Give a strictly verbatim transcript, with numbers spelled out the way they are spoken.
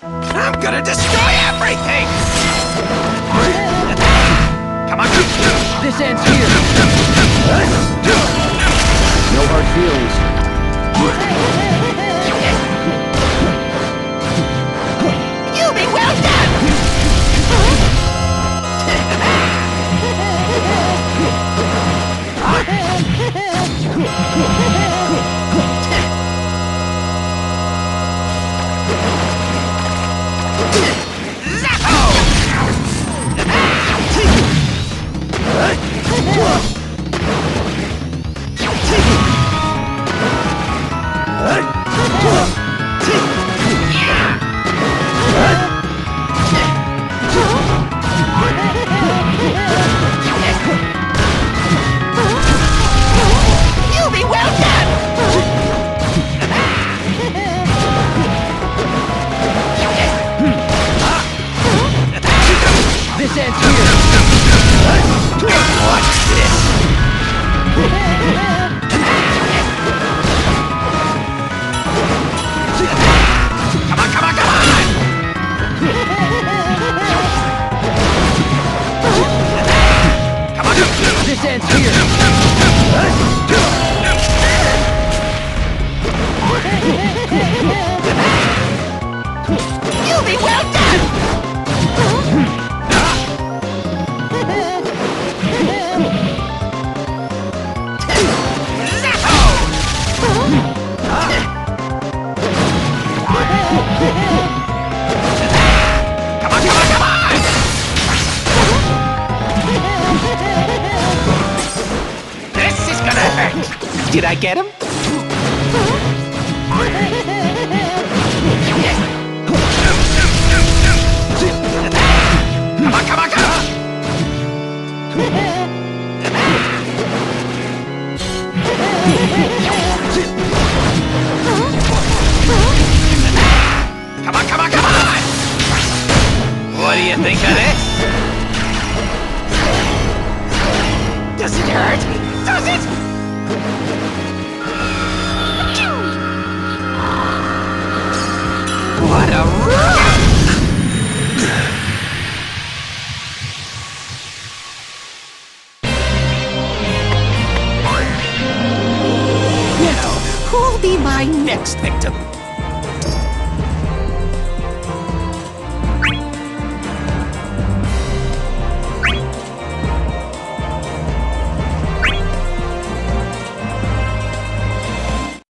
I'm gonna destroy everything! Come on, This ends here. No hard feelings. You'll be well done! You'll be well done! This ends here. Watch this! Come on, come on, come on! Come on! This ends here. You'll be well done! Come on, come on, come on! This is gonna hurt! Did I get him? Come on, come on, come on! Come on, come on, come on! What do you think of this? Does it hurt? Does it? What a rock! Now, who'll be my next victim?